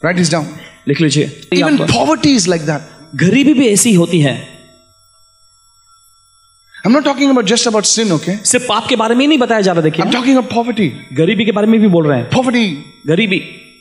Write this down. लिख लीजिए. Even poverty is like that. गरीबी भी ऐसी होती है. I'm not talking about just about sin, okay? सिर्फ पाप के बारे में ही नहीं बताया जा रहा. देखिए, I'm talking about poverty. गरीबी के बारे में भी बोल रहे हैं. Poverty. गरीबी.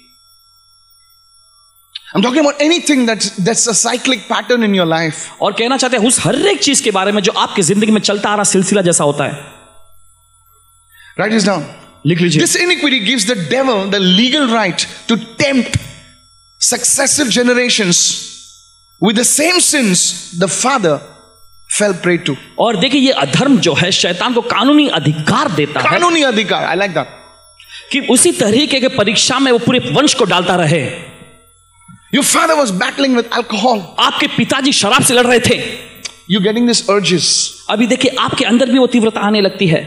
I'm talking about anything that's a cyclic pattern in your life. और कहना चाहते हैं उस हर एक चीज के बारे में जो आपकी जिंदगी में चलता आ रहा सिलसिला जैसा होता है. Write this down. लिख लीजिए. This iniquity gives the devil the legal right to tempt successive generations with the same sins the father fell prey to. और देखिए ये अधर्म जो है शैतान को कानूनी अधिकार देता है. कानूनी अधिकार. I like that. कि उसी तरीके के परीक्षा में वो पूरे वंश को डालता रहे. Your father was battling with alcohol. आपके पिताजी शराब से लड़ रहे थे. You getting these urges. अभी देखिए आपके अंदर भी वो तीव्रता आने लगती है.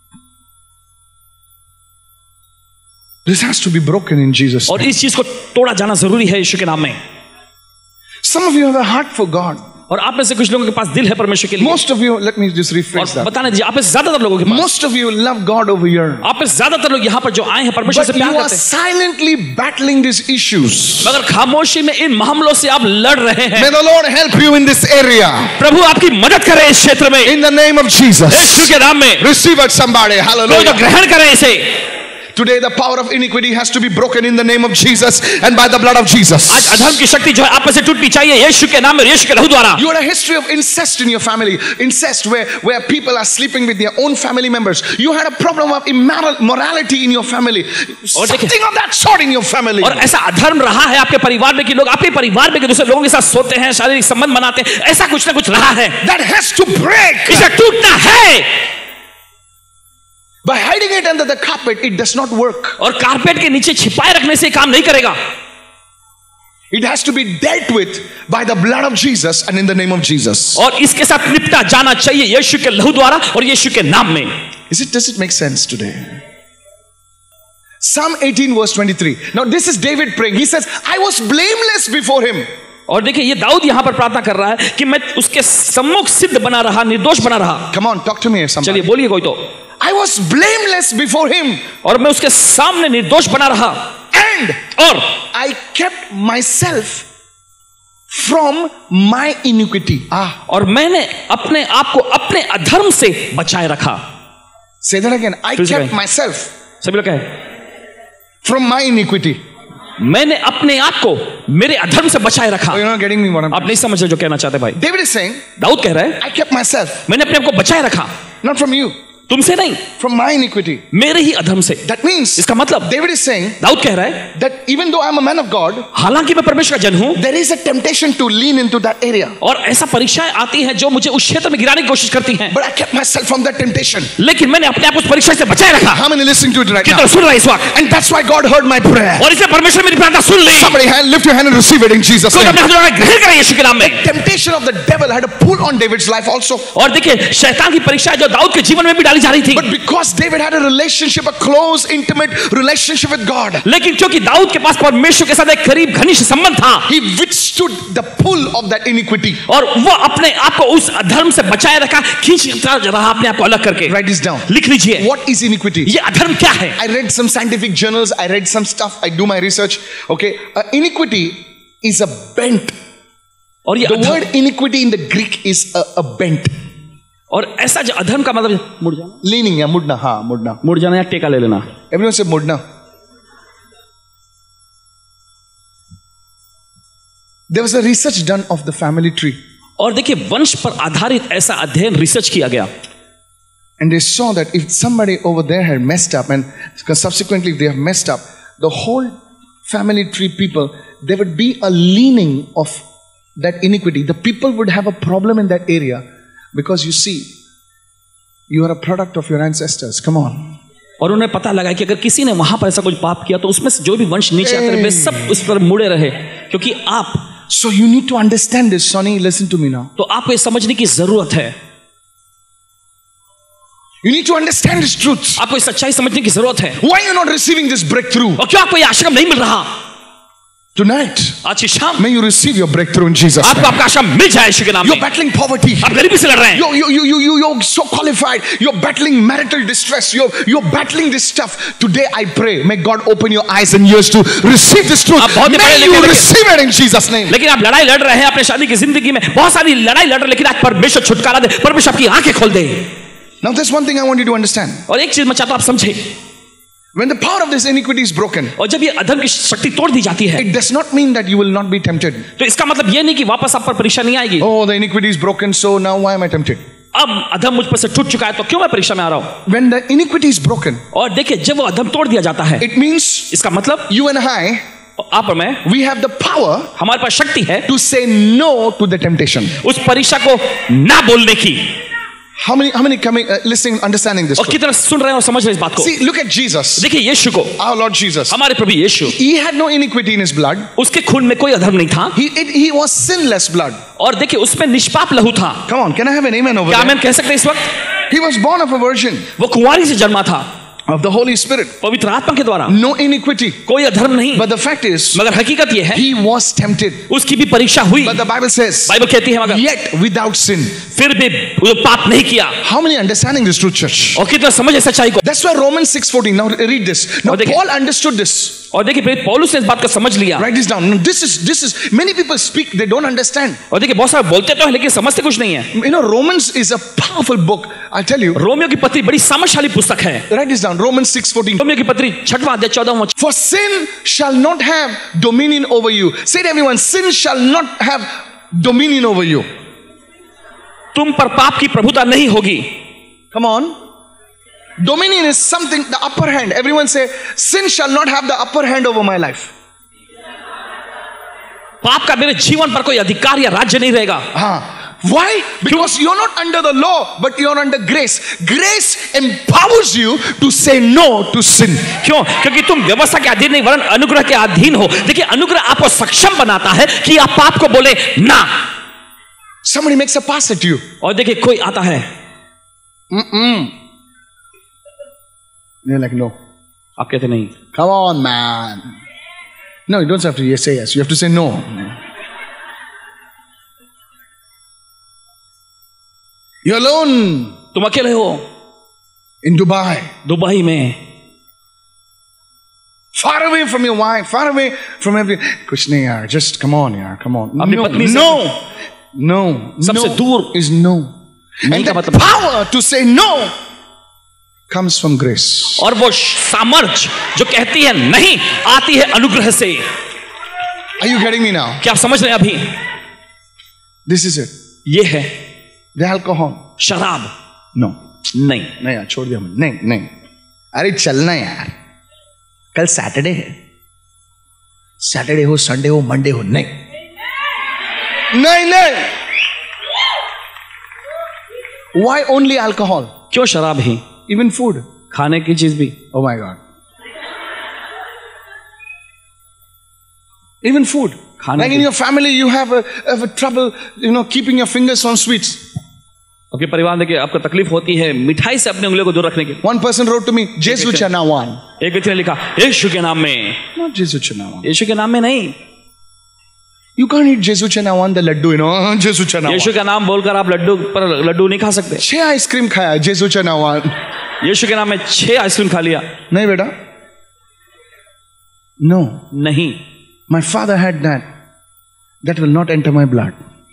This has to be broken in Jesus. और इस चीज को तोड़ा जाना जरूरी है यीशु के नाम में. Some of you have a heart for God. और आप में से कुछ लोगों के पास दिल है परमेश्वर के लिए. Most of you, let me just rephrase that. बताने दीजिए आप में से ज्यादातर लोगों के पास. Most of you love God over here. आप में से ज्यादातर लोग यहाँ पर जो आए हैं परमेश्वर से प्यार करते हैं. But you are silently battling these issues. मगर खामोशी में इन मामलों से आप लड़ रहे हैं. May the Lord help you in this area. प्रभु आपकी मदद करे इस क्षेत्र में. In the name of Jesus. यीशु के नाम में. Receive it somebody. Hallelujah. लोग ग्रहण करें इसे. Today the power of iniquity has to be broken in the name of Jesus and by the blood of Jesus. आज अधर्म की शक्ति जो है आप में से टूटनी चाहिए यीशु के नाम में, यीशु के लहू द्वारा. You had a history of incest in your family. Incest where people are sleeping with their own family members. You had a problem of immorality in your family. Something of that sort in your family. और ऐसा अधर्म रहा है आपके परिवार में कि लोग आपके परिवार में दूसरे लोगों के साथ सोते हैं, शारीरिक संबंध बनाते हैं. ऐसा कुछ ना कुछ रहा है. That has to break. इसे टूटना है. By hiding it under the carpet, it does not work. और कारपेट के नीचे छिपाए रखने से काम नहीं करेगा. It has to be dealt with by the blood of Jesus and in the name of Jesus. और इसके साथ निपटा जाना चाहिए यीशु के लहू द्वारा और यीशु के नाम में. Does it make sense today? Psalm 18 verse 23. Now this is David praying. He says, I was blameless before him. और देखिए ये दाऊद यहां पर प्रार्थना कर रहा है कि मैं उसके सम्मुख सिद्ध बना रहा, निर्दोष बना रहा. Come on, talk to me somebody. चलिए बोलिए कोई तो. I was blameless before him. और मैं उसके सामने निर्दोष बना रहा. And और I kept myself from my iniquity. और मैंने अपने आप को अपने अधर्म से बचाए रखा. Say that again. I kept myself. सभी लोग कहें. From my iniquity. मैंने अपने आप को मेरे अधर्म से बचाए रखा. You're not getting me what I'm. आप नहीं समझ रहे जो कहना चाहते भाई. David is saying. दाऊद कह रहा है. I kept myself. मैंने अपने आप को बचाए रखा. Not from you. तुमसे नहीं. From my iniquity. मेरे ही अधर्म से. That means. इसका मतलब. David is saying. दाऊद कह रहा है. That even though I'm a man of God. हालांकि मैं परमेश्वर का जन हूं. There is a temptation to lean into that area. और ऐसा परीक्षाएं आती हैं जो मुझे उस क्षेत्र में गिराने की कोशिश करती हैं. But I kept myself from that temptation. लेकिन मैंने अपने आप को उस परीक्षा से बचाए रखा. How many listening to it right now? कितना सुन रहा है इस वक्त? And that's why God heard my prayer. और इसलिए परमेश्वर मेरी प्रार्थना सुन ली. Somebody lift your hand and receive it in Jesus name. अपने हाथ ग्रहण करें यीशु के नाम में. The temptation of the devil had a pull on David's life also. और देखिए शैतान की परीक्षा जो दाऊद के जीवन में भी डाली जा रही थी. But because David had a relationship, a close, intimate relationship with God. लेकिन क्योंकि दाऊद के पास परमेश्वर के साथ एक करीब घनिष्ठ संबंध था. He withstood the pull of that iniquity. और वो अपने आप को उस अधर्म से बचाए रखा, खींचता रहा अपने आप को अलग करके. Write this down. लिख लीजिए. What is iniquity? ये अधर्म क्या है? I read some scientific journals. I read some stuff. I do my research. Okay, iniquity is a bent. और ये the word iniquity in the Greek is a bent. और ऐसा जो अधर्म का मतलब मुड़ जाना. Leaning या मुड़ना. हाँ मुड़ना. मुड़ जाना या टेका ले लेना. Everyone say मुड़ना. There was a research done of the family tree. और देखिए वंश पर आधारित ऐसा अध्ययन रिसर्च किया गया. And they saw that if somebody over there had messed up and subsequently if they have messed up, the whole family tree people, there would be a leaning of that iniquity. The people would have a problem in that area because you see, you are a product of your ancestors. Come on. और उन्हें पता लगा कि अगर किसी ने वहां पर ऐसा कुछ पाप किया तो उसमें से जो भी वंश नीचे आते रहे वे सब उस पर मुड़े रहे क्योंकि आप. So you need to understand this, Sonny. Listen to me now. तो आपको ये समझने की जरूरत है. You need to understand this truth. आपको इस सच्चाई समझने की जरूरत है. Why you not receiving this breakthrough? और क्यों आपको ये आशीर्वाद नहीं मिल रहा? Tonight, आज की शाम may you receive your breakthrough in Jesus' आपको name. आपका आशा मिल जाए यीशु के नाम You're में। battling poverty. आप गरीबी से लड़ रहे हैं, You're so qualified. You're battling marital distress. You're battling this stuff. Today I pray, may God open your eyes and ears to receive this truth. आप बहुत ही पढ़े May लिखे you लेकिन- receive it in Jesus' name. लेकिन आप लड़ाई लड़ रहे हैं अपने शादी की जिंदगी में, बहुत सारी लड़ाई लड़ रहे हैं, लेकिन आज परमेश्वर छुटकारा दे, परमेश्वर आपकी आंखें खोल दे। Now there's one thing I want you to understand. और एक चीज मैं चाहता हूं आप समझे, When the power of this iniquity is broken, और जब ये अधर्म की शक्ति तोड़ दी जाती है, it does not mean that you will not be tempted. तो इसका मतलब ये नहीं कि वापस आप पर परीक्षा नहीं आएगी। Oh, the iniquity is broken, so now why am I tempted? अब अधर्म मुझ पर से टूट चुका है, तो क्यों मैं परीक्षा में आ रहा हूं? When the iniquity is broken, और देखिए, जब वो अधर्म तोड़ दिया जाता है, it means इसका मतलब you and I, आप और मैं, we have the power हमारे पास शक्ति है to say no to the temptation. उस परीक्षा को ना बोलने की। How many coming, listening, understanding this? और कितना सुन रहे हैं और समझ रहे हैं इस बात को? See, look at Jesus, देखिए यीशु को, our Lord Jesus. हमारे प्रभु यीशु, He had no iniquity in his blood. उसके खून में कोई अधर्म नहीं था, He was sinless blood. और देखिए उसमें निष्पाप लहू था। Come on, can I have an amen over क्या there? आमीन कह सकते हैं इस वक्त? He was born of a virgin, वो कुंवारी से जन्मा था, of the Holy Spirit. पवित्र आत्मा के द्वारा, No iniquity. कोई अधर्म नहीं। But the fact is, मगर हकीकत ये है, he was tempted. उसकी भी परीक्षा हुई। But the Bible says, Bible कहती है मगर yet without sin. फिर भी वो पाप नहीं किया। How many understanding this truth, church? और कितना समझे सच्चाई को? That's why Romans 6:14. Now read this. Now और देखिए- Paul understood this. और देखिए प्रेरित पौलुस ने इस बात को समझ लिया। Write this down. Now, this is. Many people speak, they don't understand. और देखिए बहुत सारे बोलते तो हैं लेकिन समझते कुछ नहीं है। You know, Romans is a powerful book. I'll tell you. रोमियो की पत्री बड़ी सामर्थ्यशाली पुस्तक है। Write this down. Romans 6:14. रोमियो की पत्री 6वां अध्याय 14वां वचन। For sin shall not have dominion over you. Say to everyone, sin shall not have dominion over you. तुम पर पाप की प्रभुता नहीं होगी। Come on. Dominion is something, the upper hand. Everyone say, sin shall not have the upper hand over my life. पाप का मेरे जीवन पर कोई अधिकार या राज्य नहीं रहेगा। Why? Because you're not under the law, but you're under grace. Grace empowers you to say no to sin. क्यों? क्योंकि तुम व्यवस्था के अधीन नहीं वरन अनुग्रह के अधीन हो। देखिए अनुग्रह आपको सक्षम बनाता है कि आप पाप को बोले ना। Somebody makes a pass at you. और देखिए कोई आता है, You're like, no. आप कहते नहीं। Come on, man. No, you don't have to say yes. You have to say no. You're alone तुम अकेले हो in Dubai. दुबई में, Far away from your wife, far away from everything. कुछ नहीं यार, just come on यार, come on. अपनी पत्नी से- No. सबसे No दूर is no. नहीं And का the मतलब- power to say no comes from grace. और वो सामर्थ जो कहती है नहीं आती है अनुग्रह से। Are you getting me now? क्या आप समझ रहे हैं? अभी This is it. ये है The alcohol. शराब। No. नहीं, नहीं यार, छोड़ दिया मैंने। नहीं। अरे चलना यार, कल सैटरडे है। सैटरडे हो, संडे हो, मंडे हो, नहीं। Why only alcohol? क्यों शराब ही? Even food. खाने की चीज भी। Oh my God. Even food. खाने Like की- in your family, you have a trouble, keeping your fingers on sweets. आपके परिवार में देखिए आपको तकलीफ होती है मिठाई से अपने उंगलियों को दूर रखने की। One person wrote to me, Jesu Chanawan. एक व्यक्ति ने लिखा यीशु के नाम में। Not Jesu Chanawan. यीशु के नाम में नहीं। You can't eat Jesu Chanawan, the laddu, Jesu Chanawan. यीशु का नाम बोलकर आप लड्डू नहीं खा सकते। 6 आइसक्रीम खाया जेसु चनावान। यीशु के नाम में 6 आइसक्रीम खा लिया। नहीं बेटा, no. नहीं, My father had that will not enter my blood.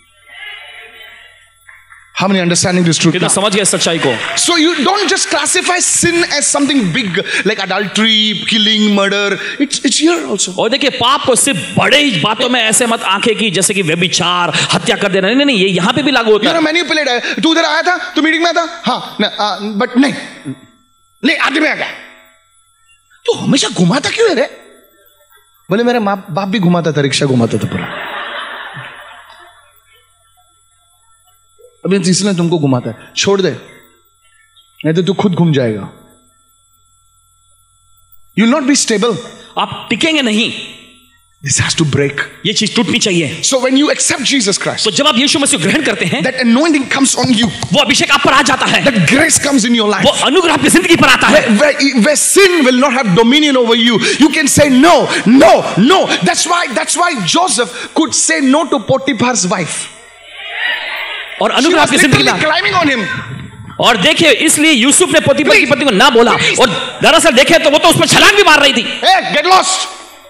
How many understanding this truth कितना now? समझ गए सच्चाई को? So you don't just classify sin as something big like adultery, killing, murder. It's here also. और देखिए पाप को सिर्फ बड़े ही बातों में ऐसे मत आंखें की जैसे कि व्यभिचार, हत्या कर देना। नहीं, ये यहाँ पे भी लागू होता You're है। a manipulator. तू उधर आया था, तू मीटिंग में था, हाँ, बट नहीं आदमी में आ गया। तू हमेशा घुमाता क्यों है रे? बोले मेरा बाप भी घुमाता था, रिक्शा घुमाता था पूरा। अभी इसलिए तुमको घुमाता है, छोड़ दे, नहीं तो तू खुद घूम जाएगा। You'll not be stable. आप टिकेंगे नहीं। This has to break. ये चीज टूटनी चाहिए. So when you accept Jesus Christ, तो जब आप यीशु मसीह को ग्रहण करते हैं, that anointing comes on you. वो अभिषेक आप पर आ जाता है. That grace comes in your life. वो अनुग्रह आपकी जिंदगी पर आता है. Where sin will not have dominion over you. You can say no, no, no. That's why Joseph could say no to Potiphar's wife. और अनुग्रह आपकी जिंदगी में climbing on him. और देखिए, इसलिए यूसुफ ने पोतीफर की पत्नी को ना बोला. और दरअसल देखे तो वो तो उस पर छलांग भी मार रही थी. Hey, get lost.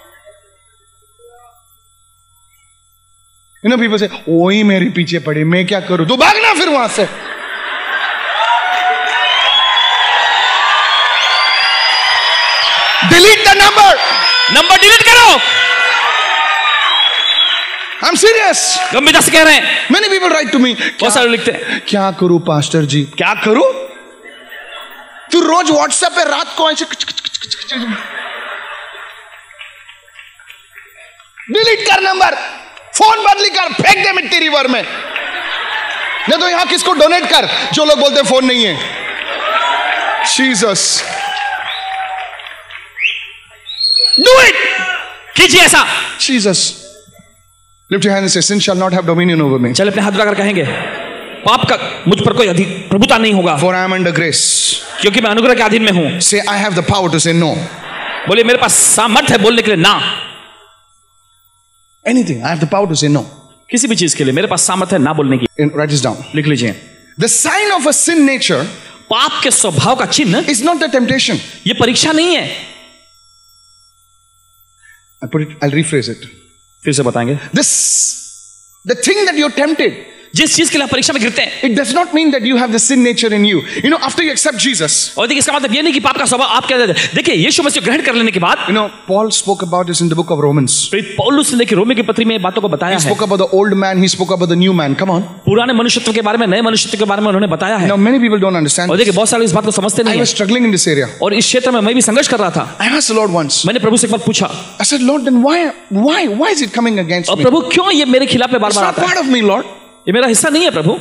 You know, people say, ओही मेरे पीछे पड़े, मैं क्या करूं? तू भागना फिर वहां से. Delete the number डिलीट करो. I'm serious. गंभीरता से कह रहे हैं. Many people write to me. बहुत सारे लिखते हैं, क्या करूं पास्टर जी? क्या करूं? तू रोज व्हाट्सएप पे रात को ऐसे डिलीट कर नंबर, फोन बदली कर, फेंक दे मिट्टी रिवर में. नहीं तो यहां किसको डोनेट कर जो लोग बोलते हैं फोन नहीं है. Jesus, do it. कीजिए ऐसा. Jesus, lift your hand and से, sin shall not have dominion over me. चल अपने हाथ उठाकर कहेंगे, पाप का मुझ पर कोई अधिक प्रभुता नहीं होगा. For I am under grace. क्योंकि मैं अनुग्रह के अधीन में हूं. Say, I have the power to say no. बोले, मेरे पास सामर्थ है बोलने के लिए ना. Anything, I have the power to say no. किसी भी चीज के लिए मेरे पास सामर्थ है ना बोलने की. Write this down. लिख लीजिए. The sign of a sin nature, पाप के स्वभाव का चिन्ह, is not the temptation. ये परीक्षा नहीं है. I'll rephrase it. फिर से बताएंगे. The thing that you're tempted, जिस चीज के लिए आप परीक्षा में गिरते हैं, it does not mean that you have the sin nature in you. You know, after you accept Jesus. और देखिए, इसका मतलब ये नहीं कि पाप का स्वभाव आपके अंदर है. देखिए, यीशु मसीह को ग्रहण कर लेने के बाद, You know, Paul spoke about this in the book of Romans. पौलुस ने रोमी की पत्री में बातों को बताया He है. spoke about the old man, he spoke about the new man. Come on. पुराने मनुष्यत्व के बारे में, नए मनुष्यत्व के बारे में उन्होंने बताया है. Now many people don't understand. और देखिए, बहुत सारे इस बात को समझते I नहीं was हैं. struggling in this area. और इस क्षेत्र में मैं भी संघर्ष कर रहा था. I asked the Lord once. मैंने प्रभु से एक बार पूछा, I said, Lord, then why is it coming against और me? प्रभु क्यों ये मेरे खिलाफ में It's बार-बार not आता है? part of me, Lord. ये मेरा हिस्सा नहीं है प्रभु.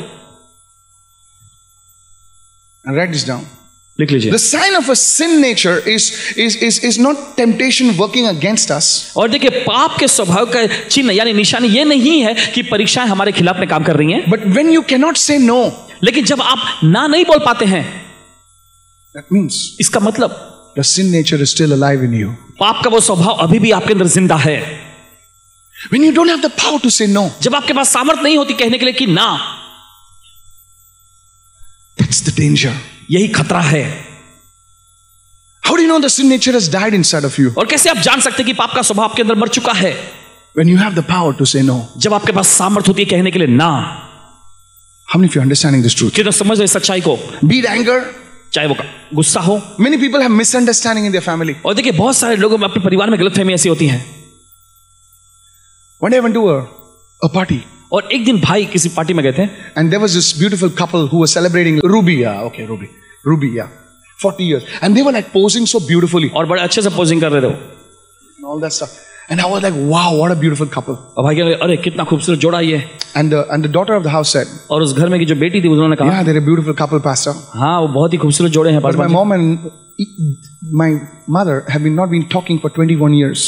And write this down. लिख लीजिए. The sign of a sin nature is not temptation working against us. और देखिए, पाप के स्वभाव का चिन्ह यानी निशानी ये नहीं है कि परीक्षाएं हमारे खिलाफ में काम कर रही हैं. But when you cannot say no, लेकिन जब आप ना नहीं बोल पाते हैं, that means इसका मतलब the sin nature is still alive in you. पाप का वो स्वभाव अभी भी आपके अंदर जिंदा है. When you don't have the power to say no, जब आपके पास सामर्थ नहीं होती कहने के लिए कि ना, that's the danger. यही खतरा है. How do you know the sin nature has died inside of you? और कैसे आप जान सकते हैं कि पाप का स्वभाव आपके अंदर मर चुका है? When you have the power to say no. जब आपके पास सामर्थ होती है कहने के लिए ना. How many of you are understanding this truth? कितना समझ रहे सच्चाई को? Be it anger. चाहे वो गुस्सा हो. Many people have misunderstanding in their family. और देखिए, बहुत सारे लोगों में अपने परिवार में गलतफहमी ऐसी होती है. One day I went to a party. और एक दिन भाई किसी पार्टी में गए थे. And there was this beautiful couple who was celebrating Ruby. Ruby, 40 years. And they were like posing so beautifully. और बड़े अच्छे से पोजिंग कर रहे थे वो. And all that stuff. And I was like, wow, what a beautiful couple. और भाई कह, अरे कितना खूबसूरत जोड़ा ये. And the daughter of the house said, और उस घर में की जो बेटी थी उन्होंने कहा, yeah, they're a beautiful couple, pastor. हाँ, वो बहुत ही खूबसूरत जोड़े हैं. But my mom and my mother have not been talking for 21 years.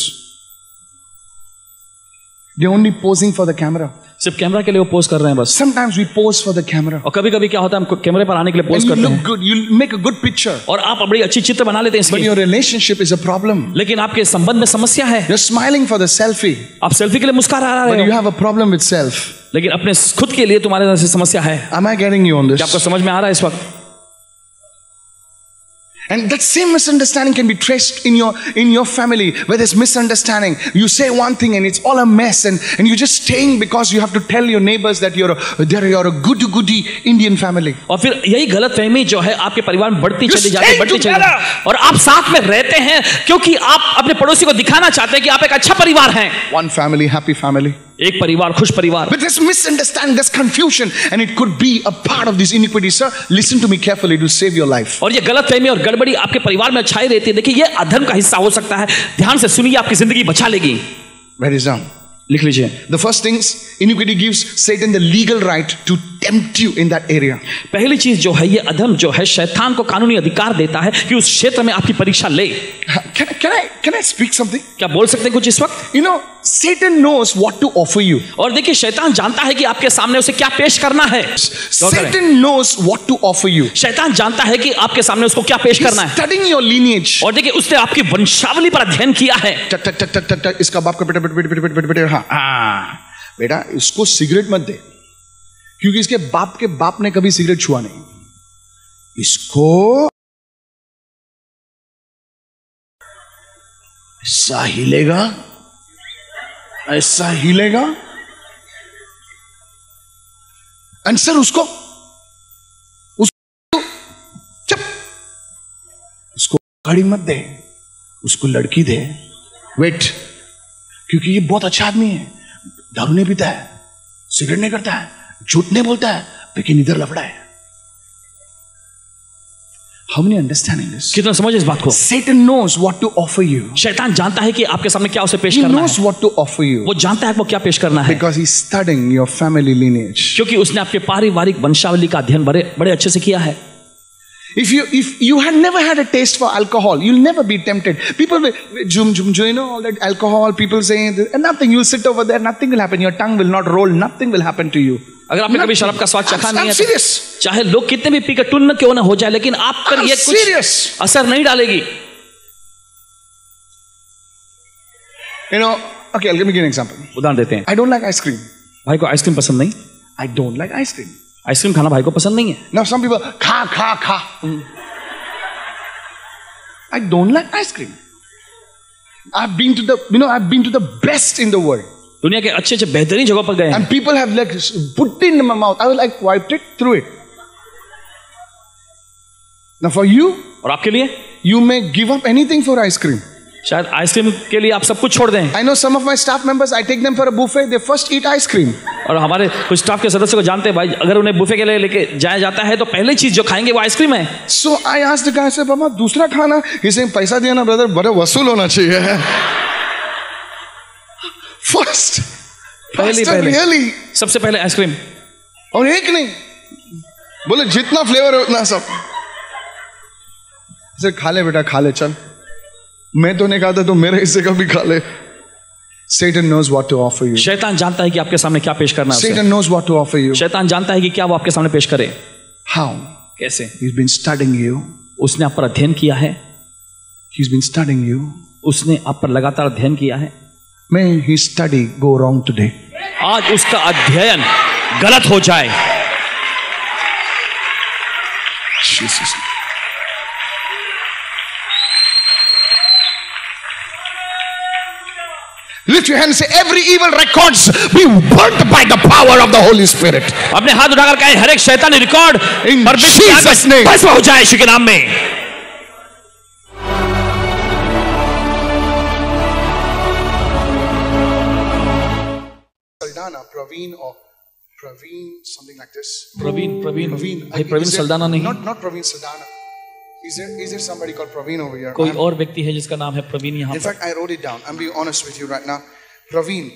They're only posing for the camera. सिर्फ कैमरा के लिए वो पोज कर रहे हैं बस. Sometimes we pose for the camera. और कभी-कभी क्या होता है, हम कैमरे पर आने के लिए पोज And you करते look हैं. good, you make a good picture. और आप बड़ी अच्छी चित्र बना लेते हैं But इसकी. your relationship is a problem. लेकिन आपके संबंध में समस्या है. You're smiling for the selfie. आप सेल्फी के लिए मुस्कुरा But रहे you हो, have a problem with self. लेकिन अपने खुद के लिए तुम्हारे अंदर से समस्या है. Am I getting you on क्या आपको this? समझ में आ रहा है इस वक्त? And that same misunderstanding can be traced in your family, where there's misunderstanding. You say one thing and it's all a mess, and you're just staying because you have to tell your neighbors that you're a goody Indian family. और फिर यही गलतफहमी जो है आपके परिवार में बढ़ती You चली जाती stay है. together. और आप साथ में रहते हैं क्योंकि आप अपने पड़ोसी को दिखाना चाहते हैं कि आप एक अच्छा परिवार हैं. One family, happy family. एक परिवार, खुश परिवार. But there's misunderstanding, there's confusion, and it could be a part of this iniquity. Sir, listen to me carefully, it will save your life. और ये गलतफहमी और गड़बड़ी आपके परिवार में छाई रहती है. देखिए, ये अधर्म का हिस्सा हो सकता है. ध्यान से सुनिए, आपकी जिंदगी बचा लेगी. Write it down. लिख लीजिए. The first things, iniquity gives Satan the legal right to tempt you in that area. पहली चीज जो है, ये अधर्म जो है शैतान को कानूनी अधिकार देता है कि उस क्षेत्र में आपकी परीक्षा ले। Can I speak something? क्या बोल सकते हैं कुछ इस वक्त? You know, Satan knows what to offer you. और देखिए शैतान जानता है कि आपके सामने उसे क्या पेश करना है। Satan knows what to offer you. शैतान जानता है कि आपके सामने उसको क्या पेश करना है। Studying your lineage. और देखिए उसने आपकी वंशावली पर अध्ययन किया है। इसका बाप का बेटा, हाँ बेटा इसको सिगरेट मत दे, क्योंकि इसके बाप के बाप ने कभी सिगरेट छुआ नहीं। इसको ऐसा हिलेगा, ऐसा हिलेगा, आंसर उसको चुप, उसको गाड़ी मत दे, उसको लड़की दे। वेट, क्योंकि ये बहुत अच्छा आदमी है, दारू नहीं पीता है, सिगरेट नहीं करता है, झूठ नहीं बोलता है, लेकिन इधर लफड़ा है। How many understanding this? कितना समझ इस बात को? Satan knows what to offer you. शैतान जानता है कि आपके सामने क्या उसे पेश He करना knows है। what to offer you. वो जानता है वो क्या पेश करना है। Because he's studying your family lineage. क्योंकि उसने आपके पारिवारिक वंशावली का अध्ययन बड़े अच्छे से किया है। If you had never had a taste for alcohol, you'll never be tempted. People will, you know, all that alcohol, people saying, and nothing, you'll sit over there, nothing will happen, your tongue will not roll, nothing will happen to you. अगर आपने कभी शराब का स्वाद चखा नहीं है serious. तो चाहे लोग कितने भी पीकर टुन्न क्यों ना हो जाए, लेकिन आप पर ये कुछ असर नहीं डालेगी। You know, okay, let me give an example. उदाहरण देते हैं। I don't like ice cream. भाई को आइसक्रीम पसंद नहीं। I don't like ice cream. Ice cream खाना भाई को पसंद नहीं है। Now some people, खा। I don't like ice cream. I've been to the best in the world. दुनिया के अच्छे बेहतरीन जगहों पर गए हैं। And people have like put it in my mouth. I was like wiped it through it. Now for you, और आपके लिए, you may give up anything for ice cream. शायद आइसक्रीम के लिए आप सब कुछ छोड़ दें। I know some of my staff members. I take them for a buffet. They first eat ice cream. और हमारे कुछ स्टाफ के सदस्यों को जानते हैं भाई, अगर उन्हें बुफे के लिए लेके जाया जाता है तो पहली चीज जो खाएंगे वो आइसक्रीम है। So I asked the guy, I said, "बाबा दूसरा खाना?" He said, "पैसा दिया ना ब्रदर, बड़ा वसूल होना चाहिए." First, पहले really? सबसे पहले आइसक्रीम। और एक नहीं, बोले जितना फ्लेवर है उतना सब। सर खा ले बेटा, खा ले, चल, मैं तो नहीं खाता तो मेरे हिस्से का भी खा ले। Satan knows what to offer you. शैतान जानता है कि आपके सामने क्या पेश करना है। Satan knows what to offer you. शैतान जानता है कि क्या वो आपके सामने पेश करे। How? कैसे? He's been studying you. उसने आप पर अध्ययन किया है। He's been studying you. उसने आप पर लगातार अध्ययन किया है। May his study go wrong today. आज उसका अध्ययन गलत हो जाए। Jesus. Lift your hand and say, every evil records be burnt by the power of the Holy Spirit. अपने हाथ उठाकर कहे, हर एक शैतानी रिकॉर्ड Jesus name. भस्म हो जाए यीशु के नाम में। Saldana, Praveen or Praveen, something like this. Praveen भाई Is प्रवीण there- सल्दाना नहीं, Not Praveen Saldana. Is there somebody called Praveen over here? कोई और व्यक्ति है जिसका नाम है प्रवीण यहाँ In पर। fact, I wrote it down. I'm being honest with you right now. Praveen.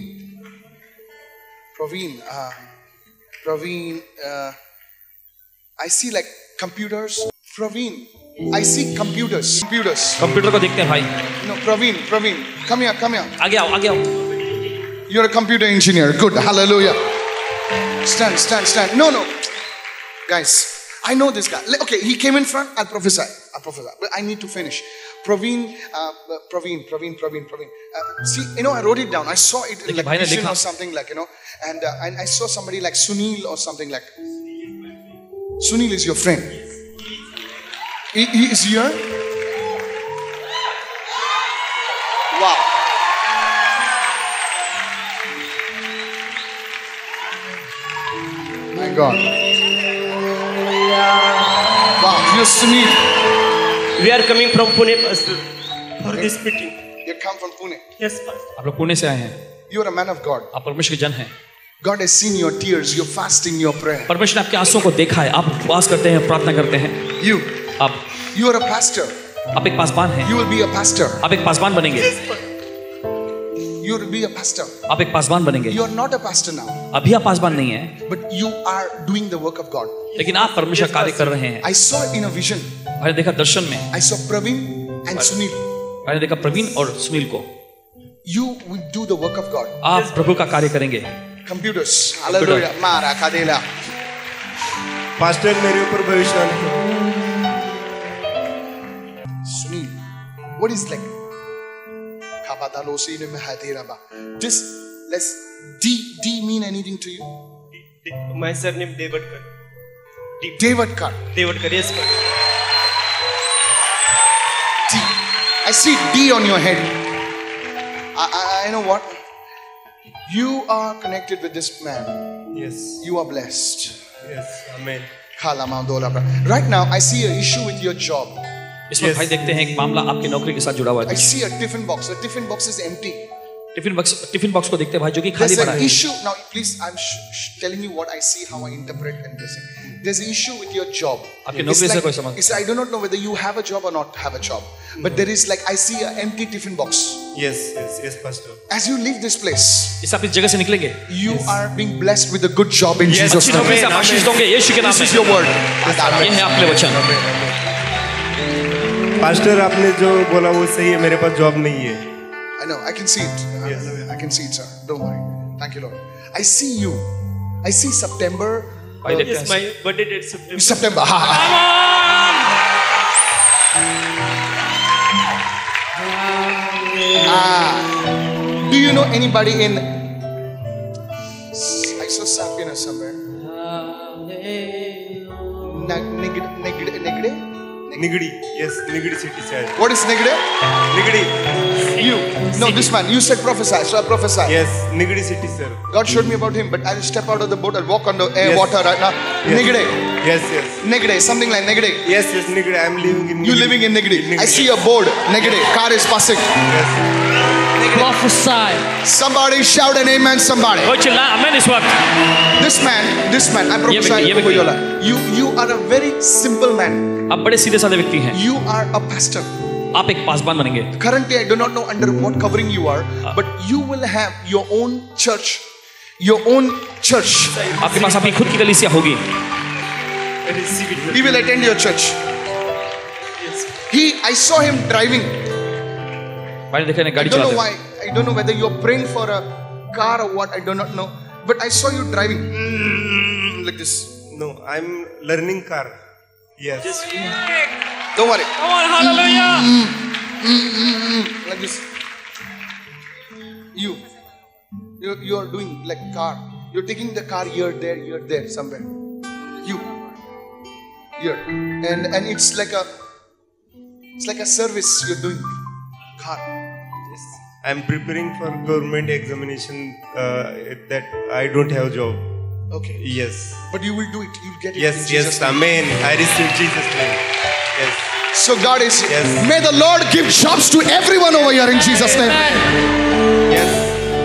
I see like computers. Praveen. I see computers. Computer को देखते हैं भाई। No, Praveen. Come here. आगे आओ। You're a computer engineer. Good. Hallelujah. Stand. No. Guys, I know this guy. Okay, he came in front. I'll prophesy. But I need to finish. Praveen. See, I wrote it down. I saw it in like vision or something like, and I saw somebody like Sunil or something like. Sunil is your friend. He is here. Wow. My God. Wow, you're Sunil. We are coming from Pune, Pastor, for this meeting. You come from Pune. Yes, Pastor. आप लोग पुणे से आए हैं। You're a man of God. आप परमेश्वर के जन हैं। God has seen your tears, your fasting, your prayer. परमेश्वर ने आपके आंसुओं को देखा है। आप उपवास करते हैं, प्रार्थना करते हैं। You are a pastor. आप एक पासवान हैं। You will be a pastor. आप एक पासवान बनेंगे। You will be a pastor. आप एक पासवान बनेंगे। You are not a pastor now. अभी आप पासवान नहीं है, but you are doing the work of God. लेकिन आप परमेश्वर का कार्य कर रहे हैं। I saw it in a vision. मैंने देखा दर्शन में। I saw Praveen and Sunil. मैंने देखा प्रवीण और सुनील को। You will do the work of God. आप प्रभु का कार्य करेंगे। Computers. Hallelujah. मारा कादेला। पास्टर मेरे ऊपर भविष्य Sunil, what is like? Just let's D mean anything to you? My surname Devadkar. Devadkar. Devadkar, yes, sir. D. I see D on your head. I know what. You are connected with this man. Yes. You are blessed. Yes. Amen. Right now, I see an issue with your job. इसमें भाई देखते हैं एक मामला आपकी नौकरी के साथ जुड़ा हुआ है। I see a tiffin box. The tiffin box is empty. Tiffin box को देखते हैं भाई जो कि खाली There's पड़ा an है। issue. Now, please, I'm telling you what I see, how I interpret and this. There's an issue with your job. आपकी नौकरी से कोई संबंध? I do not know whether you have a job or not have a job, but there is like I see an empty tiffin box. Yes, pastor. As you leave this place, इस आप इस जगह से निकलेंगे, you are being blessed with a good job in Jesus' अच्छी नौकरी से name. आप आशीष दोगे यीशु के नाम This में। is your word. ये है आपके वचन। पास्टर आपने जो बोला वो सही है, मेरे पास जॉब नहीं है। I know. I can see it. Yes. I can see it, sir. Don't worry. Thank you, Lord. I see you. I see September. भाई देखते Yes, हैं। my birthday date September. September. Do you know anybody in? I saw Sapina somewhere. Negde? Nigdi, yes, Nigdi city से है। What is Negde? Nigdi, You. No, this man. You said prophesy, so I prophesy. yes, Nigdi city sir. God showed me about him, but I'll step out of the boat and walk on the air, Yes. water right now. Yes. Negde. Yes, yes, Negde. Something like Negde. yes, Nigdi. I'm living in. You living in Negde. I see a board. Negde. Car is passing. Yes. Prophesy। Somebody shout an amen. Somebody. कोई चिल्ला आमेन इस वक्त। This man. I'm prophesying ये over व्यक्ति। your life. You are a very simple man. आप बड़े सीधे साधे व्यक्ति हैं। You are a pastor. आप एक पासवान बनेंगे। Currently, I do not know under what covering you are, but you will have your own church. Your own church. आपके पास अपनी खुद की कलीसिया होगी। He will attend your church. I saw him driving. भाई देखे ने I गाड़ी don't know चलाते। why. I don't know whether you're praying for a car or what. I do not know. But I saw you driving like this. No, I'm learning car. Yes. Don't worry. Come on, hallelujah। Like this. You are doing like car. You're taking the car here, there, somewhere. Here, and it's like a service you're doing. Car. Yes. I'm preparing for government examination. That I don't have job. Okay. Yes. But you will do it. You'll get it. Yes, in Jesus' name. amen. I receive Jesus' name. Yes. So God is. Yes. May the Lord give jobs to everyone over here in Jesus' name. Yes.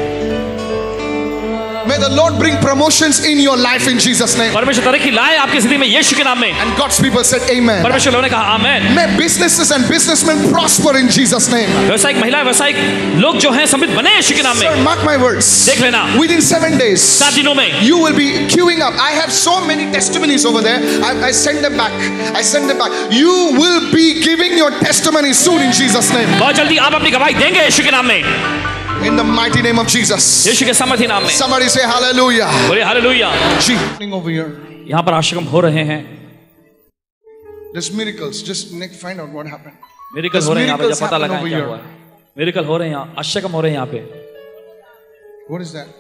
May the Lord bring promotions in your life in Jesus' name. परमेश्वर तरक्की लाए आपकी स्थिति में यीशु के नाम में। And God's people said amen. परमेश्वर लोगों ने कहा आमेन। May businesses and businessmen prosper in Jesus' name. व्यवसायिक महिला व्यवसायिक लोग जो हैं समृद्ध बने यीशु के नाम में। Sir, mark my words. देख लेना। Within 7 days, 7 दिनों में you will be queuing up. I have so many testimonies over there. I send them back. You will be giving your testimony soon in Jesus' name. बहुत जल्दी आप अपनी गवाही देंगे यीशु के नाम में। In the mighty name of Jesus. यीशु के सामर्थ्य नाम में। Somebody say hallelujah. बोले हालेलुया। Over here. यहाँ पर आश्रम हो रहे हैं। There's miracles. Just find out what happened. Miracle हो रहे हैं यहाँ पे, जब पता लगा over क्या here. हुआ है। मिरेकल हो रहे हैं यहाँ, आश्चर्य हो रहे हैं यहाँ पे। What is that?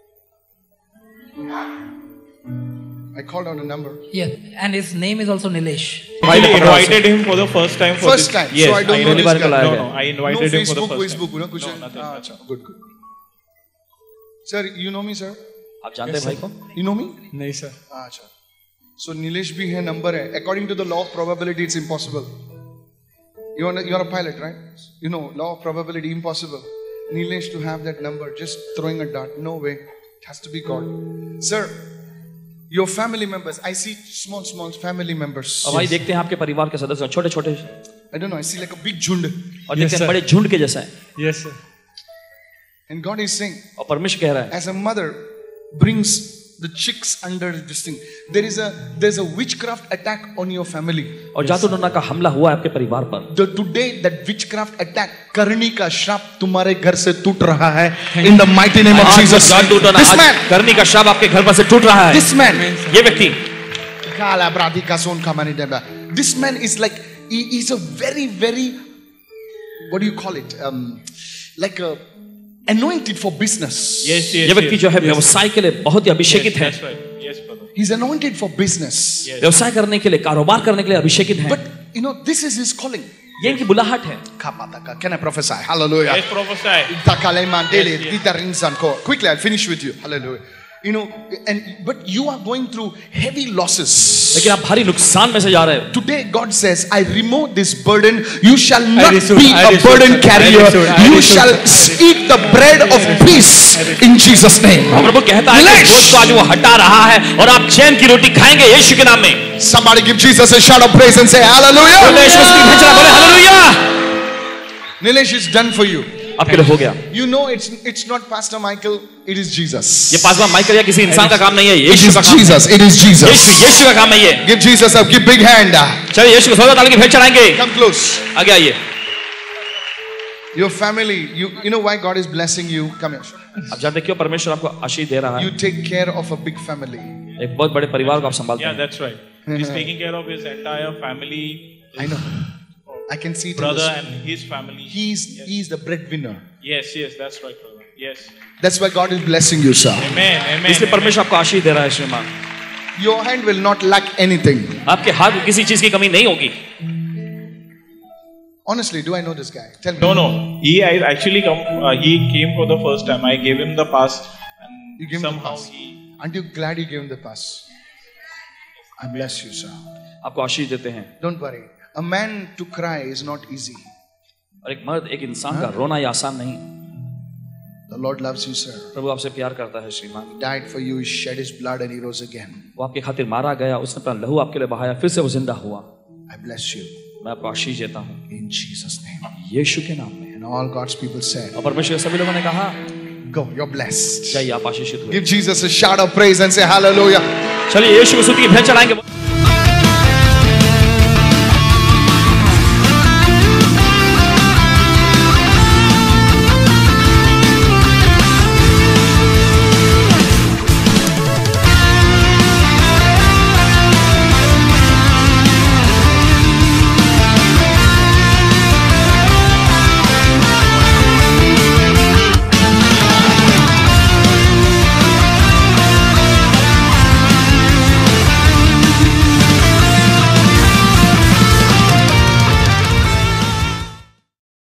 I called out a number. Yeah, and his name is also Nilesh. I invited him for the first time. First time. Yes, So I don't know पहली this बार guy. बुलाया गया। No, I invited No him for the Facebook, first Facebook, time. no, kuch. No, nothing. Acha, good. Sir, you know me, sir? आप जानते हैं भाई को? You know me? नहीं sir. Acha. So Nilesh bhi hai number hai. According to the law of probability, it's impossible. You're a pilot, right? You know, law of probability, impossible. Nilesh to have that number, just throwing a dart. No way. It has to be God. Sir, your family members, I see small family members. और भाई देखते हैं आपके परिवार के सदस्य छोटे-छोटे। I don't know, I see like a big झुंड. और देखते हैं बड़े झुंड के जैसा है। Yes sir. And God is saying, और परमेश्वर कह रहा है, as a mother brings the chicks under this thing, there's a witchcraft attack on your family. और जादू टोना का हमला हुआ है आपके परिवार पर. Today that witchcraft attack, करनी का श्राप तुम्हारे घर से टूट रहा है. In the mighty name of Jesus. जादू टोना, This man, करनी का श्राप आपके घर पर से टूट रहा है. this man, ये व्यक्ति, this man is like, he's a very, very, what do you call it? Like a anointed for business. Yes, ये व्यक्ति जो है व्यवसाय के लिए बहुत ही अभिषेकित है. That's right. Yes, brother. He's anointed for business. व्यवसाय करने के लिए, कारोबार करने के लिए अभिषेकित है. But you know, this is his calling. ये इनकी बुलाहट है. Can I prophesy? Hallelujah. Yes, prophesy. Quickly, I'll finish with you. Hallelujah. You know, but you are going through heavy losses. लेकिन आप भारी नुकसान में से जा रहे हो. Today God says, I remove this burden. You shall not be a burden carrier. You shall eat the bread of peace in Jesus' name. प्रभु कहता है कि बोझ को आज वो हटा रहा है और आप चैन की रोटी खाएंगे यीशु के नाम में. Somebody give Jesus a shout of praise and say hallelujah. Nilesh is done for you. आपके लिए हो गया. You know it's not Pastor Michael, it is Jesus. ये पास्टर माइकल या किसी इंसान का काम नहीं है, It यीशु is का काम. Jesus. It is Jesus. यीशु का काम है ये. Give Jesus a big hand. चलिए यीशु को सौदा डाल के भेंट चढ़ाएंगे. Come close. आगे आइए. Your family, you know why God is blessing you? Come here. आप जानते क्यों परमेश्वर आपको आशीष दे रहा है? You take care of a big family. एक बहुत बड़े परिवार को आप संभालते Yeah, हैं. that's right. He's taking care of his entire family. I know. I can see it. Brother and his family. He's the breadwinner. Yes, that's right, brother. Yes. That's why God is blessing you, sir. Amen. इसलिए परमेश्वर आपको आशीष दे रहा है श्रीमान. Your hand will not lack anything. आपके हाथ में किसी चीज की कमी नहीं होगी. Honestly, do I know this guy? Tell me. No. He actually he came for the first time. I gave him the pass. And You gave him the somehow pass. Aren't you glad you gave him the pass? I bless you, sir. आपको आशीष देते हैं. Don't worry. A man to cry is not easy. और एक मर्द, एक इंसान का रोना ये आसान नहीं. The Lord loves you, sir. प्रभु आपसे प्यार करता है श्रीमान. He died for you. He shed his blood and he rose again. वो आपके खातिर मारा गया, उसने अपना लहू आपके लिए बहाया, फिर से वो जिंदा हुआ. I bless you. मैं आपको आशीष देता हूँ In Jesus' name. यीशु के नाम में. And all God's people said, और परमेश्वर के सभी लोगों ने कहा, go, you're blessed. जाइए आप आशीषित हुए. Give Jesus a shout of praise and say hallelujah. चलिए यीशु को स्तुति की भेंट चढ़ाएंगे.